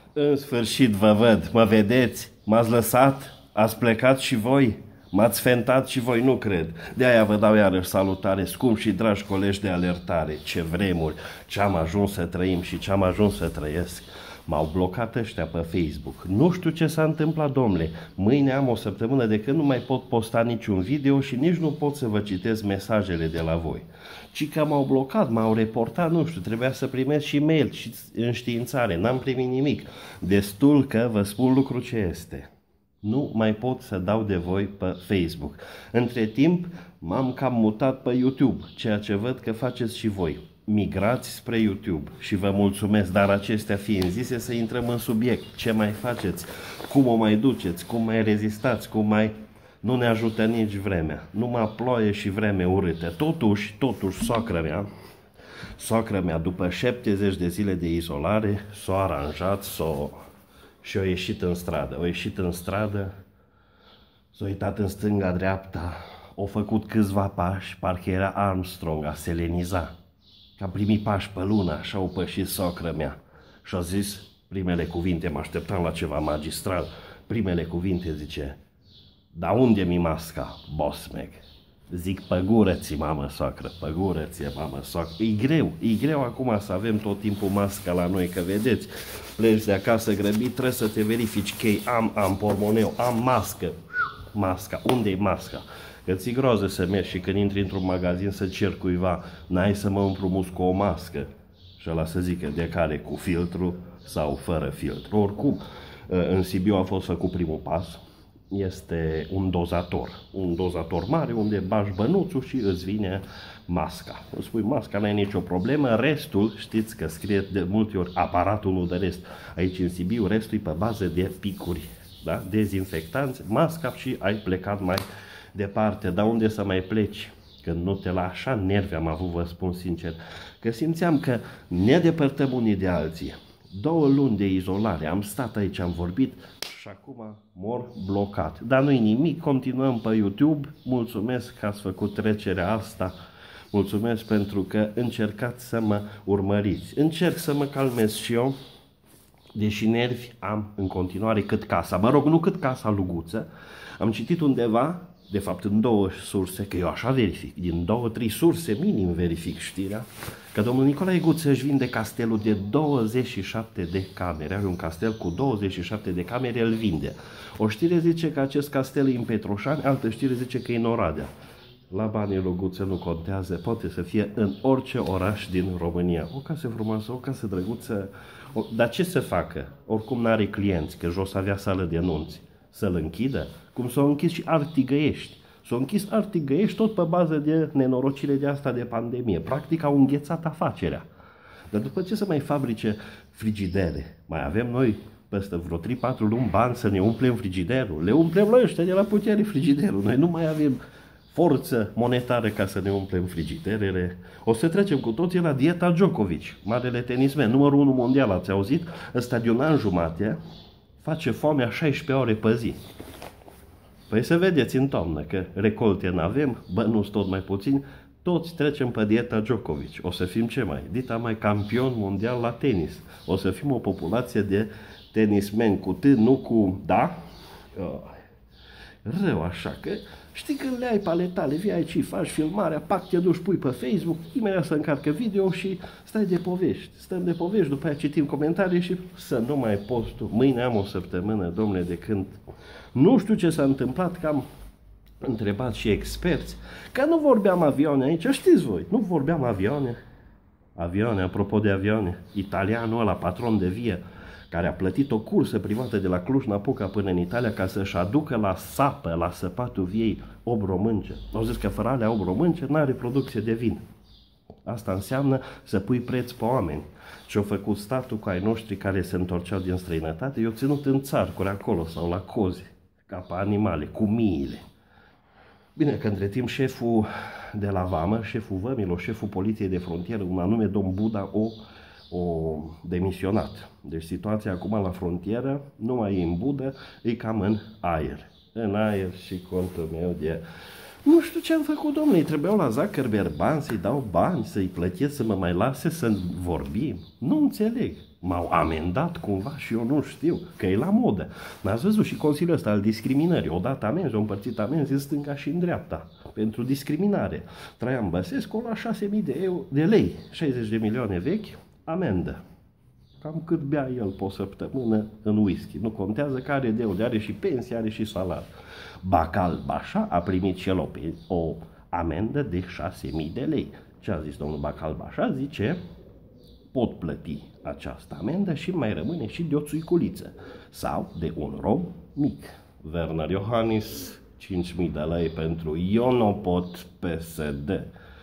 În sfârșit vă văd, mă vedeți? M-ați lăsat? Ați plecat și voi? M-ați fentat și voi? Nu cred. De-aia vă dau iarăși salutare, scumpi și dragi colegi de alertare. Ce vremuri, ce-am ajuns să trăim și ce-am ajuns să trăiesc. M-au blocat ăștia pe Facebook. Nu știu ce s-a întâmplat, domnule. Mâine am o săptămână de când nu mai pot posta niciun video și nici nu pot să vă citesc mesajele de la voi. Ci că m-au blocat, m-au reportat, nu știu, trebuia să primesc și mail și înștiințare. N-am primit nimic. Destul că vă spun lucru ce este. Nu mai pot să dau de voi pe Facebook. Între timp m-am cam mutat pe YouTube, ceea ce văd că faceți și voi. Migrați spre YouTube și vă mulțumesc, dar acestea fiind zise, să intrăm în subiect. Ce mai faceți? Cum o mai duceți? Cum mai rezistați? Cum mai... Nu ne ajută nici vremea. Numai ploaie și vreme urâtă. Totuși, soacră mea, după 70 de zile de izolare, s-a aranjat, și a ieșit în stradă. A ieșit în stradă, s-a uitat în stânga-dreapta, a făcut câțiva pași, parcă era Armstrong, a seleniza. Că a primit pași pe lună, așa au pășit socră mea. Și a zis primele cuvinte, mă așteptam la ceva magistral. Primele cuvinte zice: "Dar unde mi masca, Bosmeg?" Zic: "Pe gură ți, mamă soacră, pe gură ți, mamă soacră." E greu acum să avem tot timpul masca la noi, că vedeți, pleci de acasă grăbit, trebuie să te verifici că am pormoneu, am masca, unde e masca? Că ți-i groză să mergi și când intri într-un magazin să cer cuiva: "N-ai să mă împrumuți cu o mască?" Și ăla să zică de care, cu filtru sau fără filtru. Oricum, în Sibiu a fost făcut primul pas. Este un dozator mare unde bagi bănuțul și îți vine masca. Îți spui masca, n-ai nicio problemă, restul, știți că scrie de multe ori aparatul nu de rest. Aici în Sibiu restul e pe bază de picuri, da? Dezinfectanți, masca și ai plecat mai departe. Dar unde să mai pleci? Când nu te la așa nervi am avut, vă spun sincer, că simțeam că ne depărtăm unii de alții. 2 luni de izolare, am stat aici, am vorbit și acum mor blocat. Dar nu-i nimic, continuăm pe YouTube. Mulțumesc că ați făcut trecerea asta. Mulțumesc pentru că încercați să mă urmăriți. Încerc să mă calmez și eu, deși nervi am în continuare cât casa. Mă rog, nu cât casa Luguță. Am citit undeva, de fapt în 2 surse, că eu așa verific, din 2-3 surse minim verific știrea, că domnul Nicolae Guță își vinde castelul de 27 de camere. Are un castel cu 27 de camere, îl vinde. O știre zice că acest castel e în Petroșani, altă știre zice că e în Oradea. La banii lui Guță nu contează, poate să fie în orice oraș din România. O casă frumoasă, o casă drăguță, dar ce să facă? Oricum n-are clienți, că jos avea sală de anunți. Să-l închidă? Cum s-au închis și Artigăiești. S-au închis Artigăiești tot pe bază de nenorocire de asta de pandemie. Practic au înghețat afacerea. Dar după ce să mai fabrice frigidere? Mai avem noi peste vreo 3-4 luni bani să ne umplem frigiderul? Le umplem la ăștia de la putere frigiderul. Noi nu mai avem forță monetară ca să ne umplem frigiderele. O să trecem cu toții la dieta Djokovic, marele tenismen, numărul 1 mondial, ați auzit? Ăsta de un an jumate face foamea 16 ore pe zi. Păi să vedeți în toamnă că recolte n-avem, bănuți tot mai puțin, toți trecem pe dieta Djokovic. O să fim ce mai? Dita mai campion mondial la tenis. O să fim o populație de tenismeni cu T, nu cu da. Rău așa, că știi când le ai pe ale tale, vii aici, faci filmarea, pac, te duci, pui pe Facebook, imediat să încarcă video și stai de povești. Stăm de povești, după aia citim comentarii și să nu mai postul. Mâine am o săptămână, domnule, de când nu știu ce s-a întâmplat, că am întrebat și experți, că nu vorbeam avioane aici, știți voi, nu vorbeam avioane. Avioane, apropo de avioane, italianul ăla, patron de vie, care a plătit o cursă privată de la Cluj-Napoca până în Italia ca să-și aducă la sapă, la săpatul viei, 8 românce. Au zis că fără alea 8 românce n-are producție de vin. Asta înseamnă să pui preț pe oameni. Ce-au făcut statul cu ai noștri care se întorceau din străinătate, i-au ținut în țarcuri acolo sau la cozi, ca pe animale, cu miile. Bine, că între timp șeful de la Vamă, șeful vămilor, șeful poliției de frontieră, un anume domn Buda, o demisionat. Deci situația acum la frontieră nu mai e în Budă, e cam în aer. În aer și contul meu de... Nu știu ce am făcut, domnule, trebuiau la Zuckerberg bani, să-i dau bani, să-i plătesc, să mă mai lase să vorbim. Nu înțeleg. M-au amendat cumva și eu nu știu, că e la modă. N-ați văzut și Consiliul ăsta al discriminării. Odată amenzi, au împărțit amenzi în stânga și în dreapta pentru discriminare. Traian Băsescu la 6.000 de lei, 60 de milioane vechi, amendă. Cam cât bea el pe o săptămână în whisky. Nu contează că are de unde, are și pensie, are și salar. Bacal Bașa a primit și el o amendă de 6.000 de lei. Ce a zis domnul Bacal Bașa? Zice, pot plăti această amendă și mai rămâne și de o țuiculiță sau de un rob mic. Werner Iohannis, 5.000 de lei pentru eu nu pot PSD.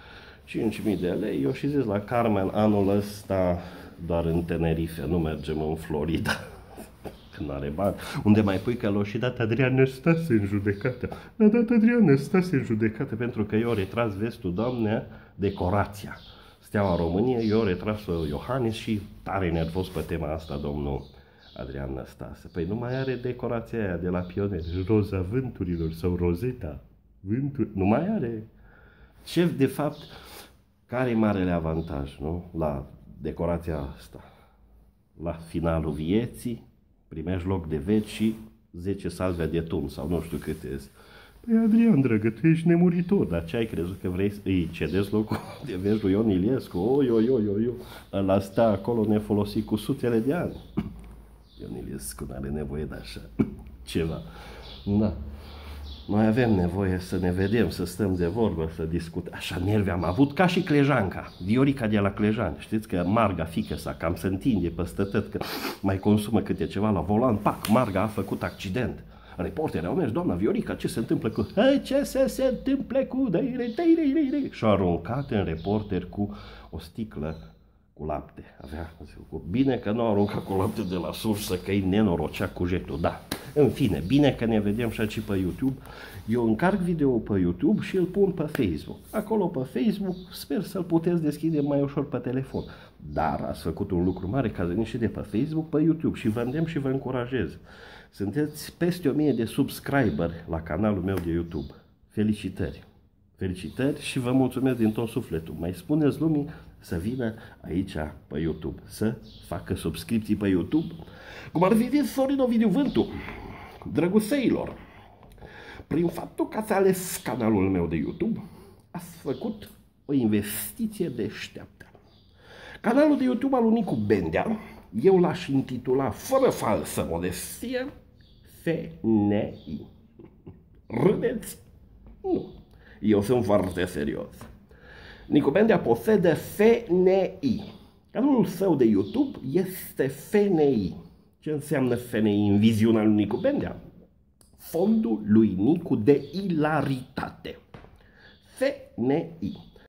5.000 de lei, eu și zis la Carmen anul ăsta doar în Tenerife, nu mergem în Florida. Când are bani. Unde mai pui că l-o și dat Adrian Năstase în judecată. L-a dat Adrian Năstase în judecată pentru că eu retras vestul, Doamne, decorația. Steaua României, eu retras-o Iohannis și tare nervos pe tema asta, domnul Adrian Năstase. Păi nu mai are decorația aia de la Pionieri, Roza Vânturilor sau Rozeta Vânturi, nu mai are. Ce, de fapt, care e marele avantaj, nu? La decorația asta. La finalul vieții, primești loc de veci și 10 salve de tun, sau nu știu câte sunt. Păi Adrian, dragă, tu ești nemuritor, dar ce ai crezut că vrei să-i cedezi locul de veci lui Ion Iliescu? Oi. Ăla stă acolo nefolosit cu sutele de ani. Ion Iliescu n-are nevoie de așa ceva. Da. Noi avem nevoie să ne vedem, să stăm de vorbă, să discutăm. Așa nervi am avut ca și Clejanca, Viorica de la Clejan. Știți că Marga, fiică sa, cam se întinde peste tot, că mai consumă câte ceva la volan. Pac, Marga a făcut accident. Reporterii au mers, doamna Viorica, ce se întâmplă cu... Ce se întâmplă cu... Și-a aruncat în reporter cu o sticlă cu lapte. Bine că nu a aruncat cu lapte de la sursă, că îi nenorocea cu jetul. Da, în fine, bine că ne vedem și pe YouTube. Eu încarc video pe YouTube și îl pun pe Facebook. Acolo pe Facebook sper să-l puteți deschide mai ușor pe telefon. Dar ați făcut un lucru mare că ați venit și de pe Facebook pe YouTube și vă îndemn și vă încurajez. Sunteți peste 1000 de subscriberi la canalul meu de YouTube. Felicitări! Felicitări și vă mulțumesc din tot sufletul. Mai spuneți lumii să vină aici pe YouTube, să facă subscripții pe YouTube. Cum ar fi zis Sorin Ovidiu Vântu, drăguțeilor, prin faptul că ați ales canalul meu de YouTube, ați făcut o investiție deșteaptă. Canalul de YouTube al lui Nicu Bendea, eu l-aș intitula, fără falsă modestie, FNI. Râdeți? Nu. Eu sunt foarte serios. Nicu Bendea posedă FNI. Canalul său de YouTube este FNI. Ce înseamnă FNI în viziunea lui Nicu Bendea? Fondul lui Nicu de Ilaritate. FNI.